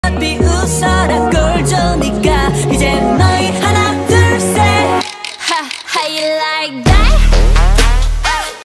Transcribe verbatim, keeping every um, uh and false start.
비웃어라 꼴 좋으니까 이제 너희 하나 둘셋 Ha, how you like that?